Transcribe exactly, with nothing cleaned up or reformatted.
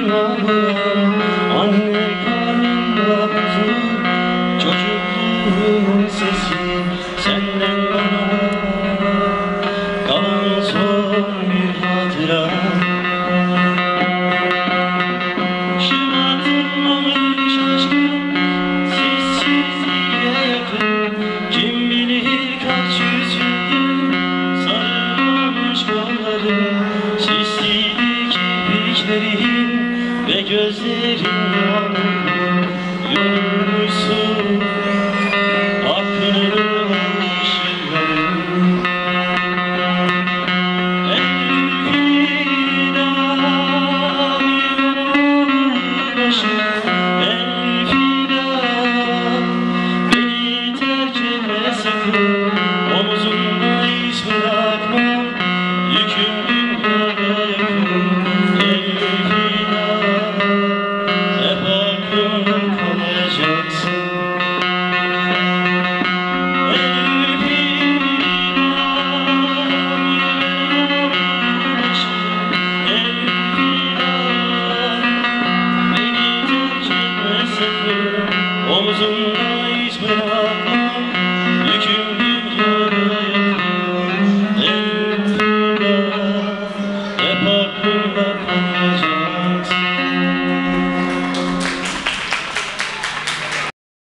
ağlar, anne karnında huzur, çocukluğumun sesi senden bana kalan son bir hatıra. Şımartılmamış aşkım sessizliğe yakın, kim bilir kaç yüzyıldır sarılmamış kolların, sisliydi kirpiklerin ve gözlerin yağmurlu, yorulmuşsun